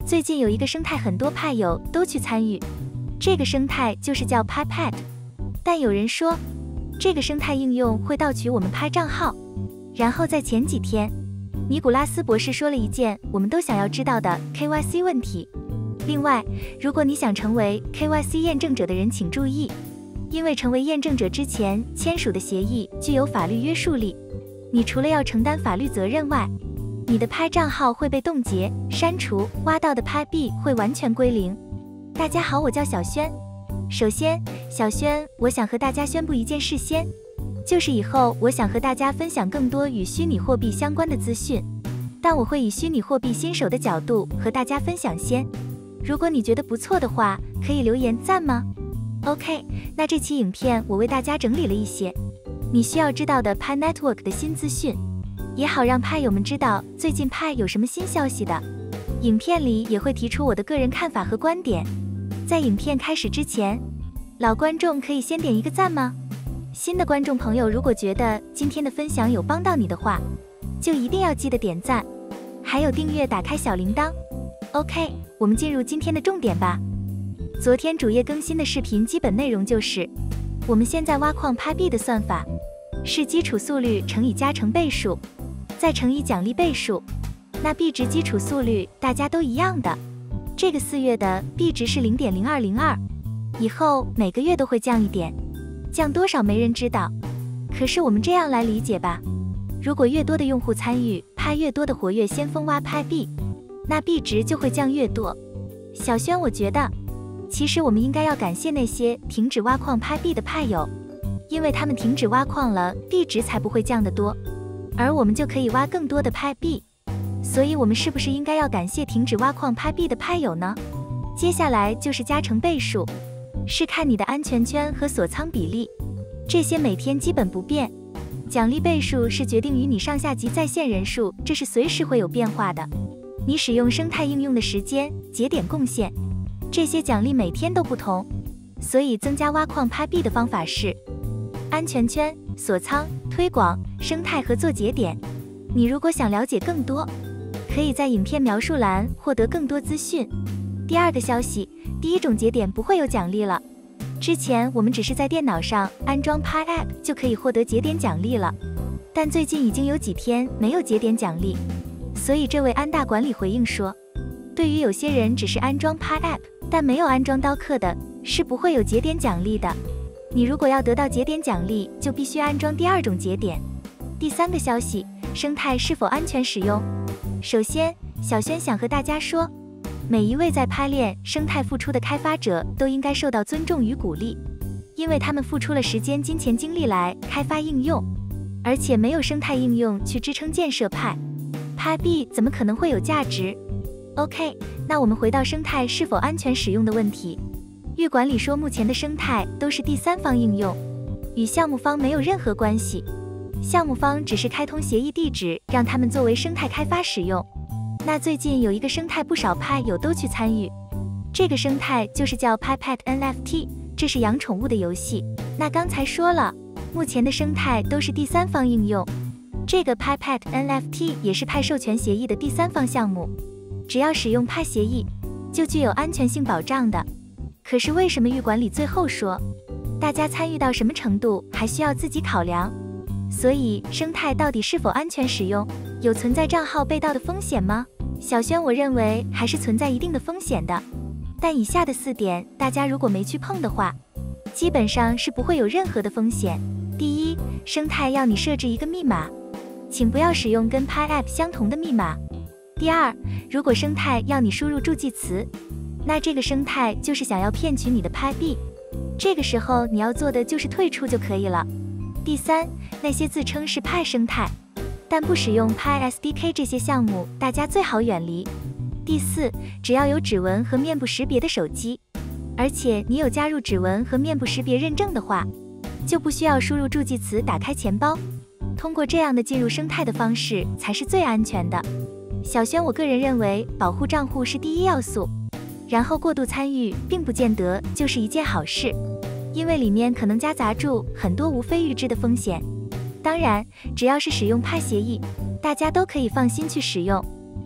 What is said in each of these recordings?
最近有一个生态，很多派友都去参与，这个生态就是叫 PiPad。但有人说，这个生态应用会盗取我们拍账号。然后在前几天，尼古拉斯博士说了一件我们都想要知道的 KYC 问题。另外，如果你想成为 KYC 验证者的人，请注意，因为成为验证者之前签署的协议具有法律约束力，你除了要承担法律责任外，你的拍账号会被冻结、删除，挖到的拍币会完全归零。大家好，我叫小轩。首先，小轩，我想和大家宣布一件事先，就是以后我想和大家分享更多与虚拟货币相关的资讯，但我会以虚拟货币新手的角度和大家分享先。如果你觉得不错的话，可以留言赞吗？ OK， 那这期影片我为大家整理了一些你需要知道的 Pi Network 的新资讯，也好让派友们知道最近派有什么新消息的。影片里也会提出我的个人看法和观点。在影片开始之前，老观众可以先点一个赞吗？新的观众朋友如果觉得今天的分享有帮到你的话，就一定要记得点赞，还有订阅，打开小铃铛。OK， 我们进入今天的重点吧。昨天主页更新的视频基本内容就是，我们现在挖矿拍币的算法是基础速率乘以加成倍数，再乘以奖励倍数。那币值基础速率大家都一样的，这个4月的币值是 0.0202， 以后每个月都会降一点，降多少没人知道。可是我们这样来理解吧，如果越多的用户参与，拍越多的活跃先锋挖拍币，那币值就会降越多。小轩，我觉得其实我们应该要感谢那些停止挖矿拍币的派友，因为他们停止挖矿了，币值才不会降得多，而我们就可以挖更多的拍币。所以我们是不是应该要感谢停止挖矿拍币的派友呢？接下来就是加成倍数，是看你的安全圈和锁仓比例，这些每天基本不变。奖励倍数是决定于你上下级在线人数，这是随时会有变化的。你使用生态应用的时间、节点贡献，这些奖励每天都不同。所以增加挖矿拍币的方法是安全圈、锁仓、推广、生态和做节点。你如果想了解更多，可以在影片描述栏获得更多资讯。第二个消息，第一种节点不会有奖励了。之前我们只是在电脑上安装 Pi App 就可以获得节点奖励了，但最近已经有几天没有节点奖励，所以这位安大管理回应说，对于有些人只是安装 Pi App 但没有安装刀客的，是不会有节点奖励的。你如果要得到节点奖励，就必须安装第二种节点。第三个消息，生态是否安全使用？首先，小轩想和大家说，每一位在拍链生态付出的开发者都应该受到尊重与鼓励，因为他们付出了时间、金钱、精力来开发应用，而且没有生态应用去支撑建设拍币，怎么可能会有价值？ OK， 那我们回到生态是否安全使用的问题。域管理说，目前的生态都是第三方应用，与项目方没有任何关系，项目方只是开通协议地址，让他们作为生态开发使用。那最近有一个生态，不少派友都去参与，这个生态就是叫 PiPad NFT， 这是养宠物的游戏。那刚才说了，目前的生态都是第三方应用，这个 PiPad NFT 也是派授权协议的第三方项目，只要使用派协议，就具有安全性保障的。可是为什么域管理最后说，大家参与到什么程度还需要自己考量？所以生态到底是否安全使用，有存在账号被盗的风险吗？小轩，我认为还是存在一定的风险的，但以下的4点，大家如果没去碰的话，基本上是不会有任何的风险。第一，生态要你设置一个密码，请不要使用跟 Pi App 相同的密码。第二，如果生态要你输入助记词，那这个生态就是想要骗取你的 Pi 币，这个时候你要做的就是退出就可以了。第三，那些自称是派生态，但不使用 Pi SDK 这些项目，大家最好远离。第四，只要有指纹和面部识别的手机，而且你有加入指纹和面部识别认证的话，就不需要输入助记词打开钱包，通过这样的进入生态的方式才是最安全的。小轩，我个人认为保护账户是第一要素，然后过度参与并不见得就是一件好事，因为里面可能夹杂住很多无非预知的风险。当然，只要是使用派协议，大家都可以放心去使用，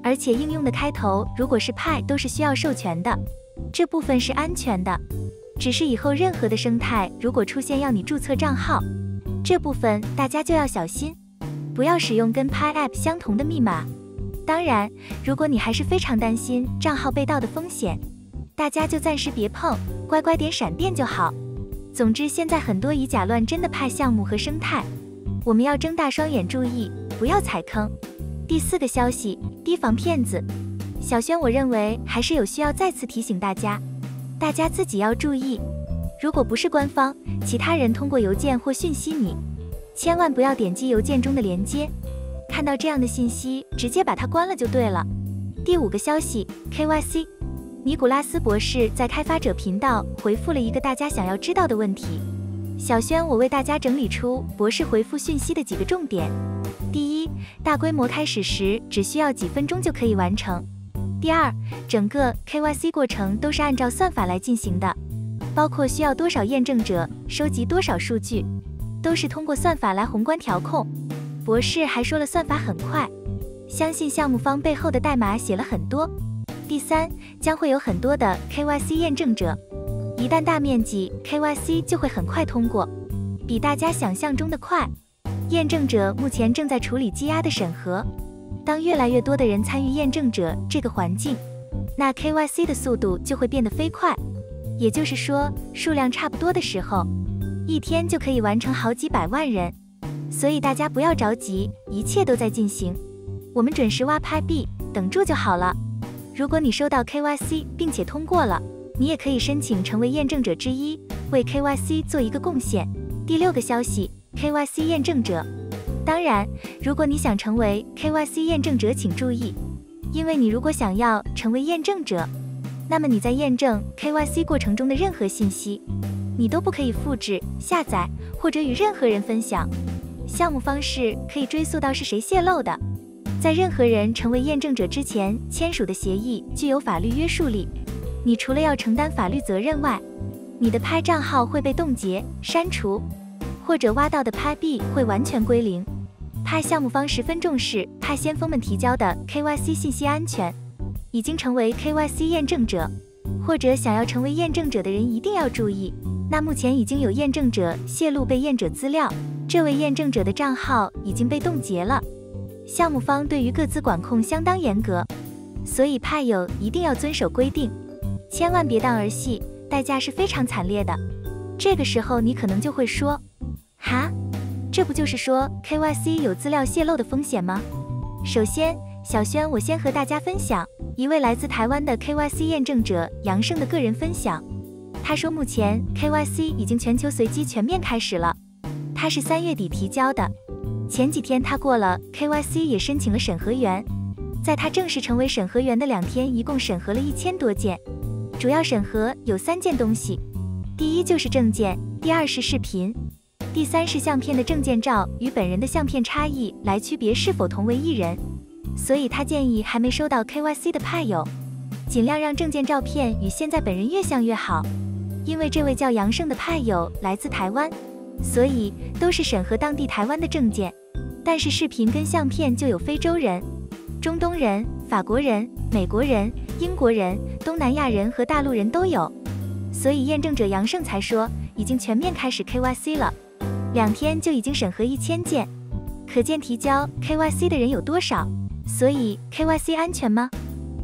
而且应用的开头如果是派都是需要授权的，这部分是安全的。只是以后任何的生态如果出现要你注册账号，这部分大家就要小心，不要使用跟 Pi App 相同的密码。当然，如果你还是非常担心账号被盗的风险，大家就暂时别碰，乖乖点闪电就好。总之，现在很多以假乱真的派项目和生态，我们要睁大双眼注意，不要踩坑。第4个消息，提防骗子。小轩，我认为还是有需要再次提醒大家，大家自己要注意。如果不是官方，其他人通过邮件或讯息你，千万不要点击邮件中的链接，看到这样的信息，直接把它关了就对了。第5个消息 ，KYC。尼古拉斯博士在开发者频道回复了一个大家想要知道的问题。小轩，我为大家整理出博士回复讯息的几个重点。第一，大规模开始时只需要几分钟就可以完成。第二，整个 KYC 过程都是按照算法来进行的，包括需要多少验证者，收集多少数据，都是通过算法来宏观调控。博士还说了算法很快，相信项目方背后的代码写了很多。第三，将会有很多的 KYC 验证者，一旦大面积 KYC 就会很快通过，比大家想象中的快。验证者目前正在处理积压的审核，当越来越多的人参与验证者这个环境，那 KYC 的速度就会变得飞快。也就是说，数量差不多的时候，一天就可以完成好几百万人。所以大家不要着急，一切都在进行，我们准时挖拍币，等住就好了。如果你收到 KYC 并且通过了，你也可以申请成为验证者之一，为 KYC 做一个贡献。第6个消息 ，KYC 验证者。当然，如果你想成为 KYC 验证者，请注意，因为你如果想要成为验证者，那么你在验证 KYC 过程中的任何信息，你都不可以复制、下载或者与任何人分享。项目方式可以追溯到是谁泄露的。在任何人成为验证者之前签署的协议具有法律约束力，你除了要承担法律责任外，你的拍账号会被冻结、删除，或者挖到的拍币会完全归零。拍项目方十分重视拍先锋们提交的 KYC 信息安全，已经成为 KYC 验证者或者想要成为验证者的人一定要注意。那目前已经有验证者泄露被验者资料，这位验证者的账号已经被冻结了。项目方对于个资管控相当严格，所以派友一定要遵守规定，千万别当儿戏，代价是非常惨烈的。这个时候你可能就会说，哈，这不就是说 KYC 有资料泄露的风险吗？首先，小轩我先和大家分享一位来自台湾的 KYC 验证者杨胜的个人分享。他说目前 KYC 已经全球随机全面开始了，他是3月底提交的，前几天他过了 KYC 也申请了审核员，在他正式成为审核员的2天，一共审核了1000多件，主要审核有3件东西，第一就是证件，第二是视频，第三是相片的证件照与本人的相片差异来区别是否同为一人。所以他建议还没收到 KYC 的派友，尽量让证件照片与现在本人越像越好。因为这位叫杨胜的派友来自台湾，所以都是审核当地台湾的证件，但是视频跟相片就有非洲人、中东人、法国人、美国人、英国人、东南亚人和大陆人都有。所以验证者杨胜才说已经全面开始 KYC 了，2天就已经审核1000件，可见提交 KYC 的人有多少。所以 KYC 安全吗？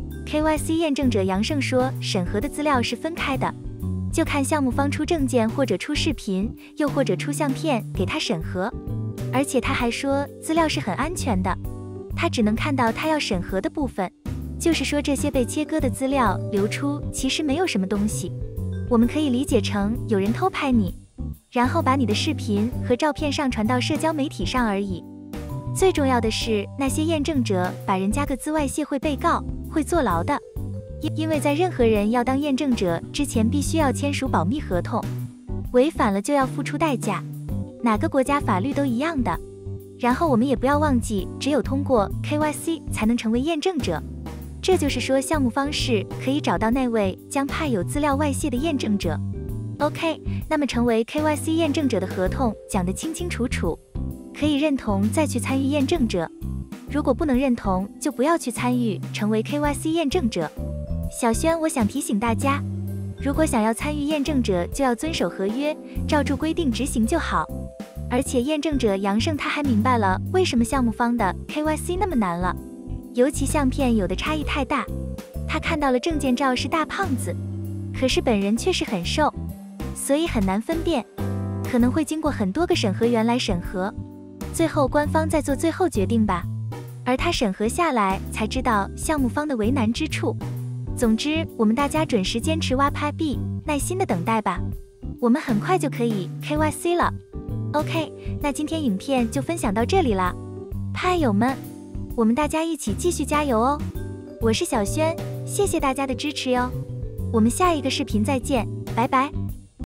KYC 验证者杨胜说，审核的资料是分开的，就看项目方出证件或者出视频，又或者出相片给他审核。而且他还说资料是很安全的，他只能看到他要审核的部分，就是说这些被切割的资料流出其实没有什么东西，我们可以理解成有人偷拍你，然后把你的视频和照片上传到社交媒体上而已。最重要的是，那些验证者把人家个资外泄会被告，会坐牢的。因为在任何人要当验证者之前，必须要签署保密合同，违反了就要付出代价，哪个国家法律都一样的。然后我们也不要忘记，只有通过 KYC 才能成为验证者。这就是说，项目方式可以找到那位将派有资料外泄的验证者。OK， 那么成为 KYC 验证者的合同讲得清清楚楚，可以认同再去参与验证者。 如果不能认同，就不要去参与，成为 KYC 验证者。小轩，我想提醒大家，如果想要参与验证者，就要遵守合约，照住规定执行就好。而且验证者杨胜他还明白了为什么项目方的 KYC 那么难了，尤其相片有的差异太大。他看到了证件照是大胖子，可是本人却是很瘦，所以很难分辨，可能会经过很多个审核员来审核，最后官方再做最后决定吧。而他审核下来才知道项目方的为难之处。总之，我们大家准时坚持挖拍币，耐心的等待吧，我们很快就可以 KYC 了。OK， 那今天影片就分享到这里啦，派友们，我们大家一起继续加油哦！我是小轩，谢谢大家的支持哟，我们下一个视频再见，拜拜。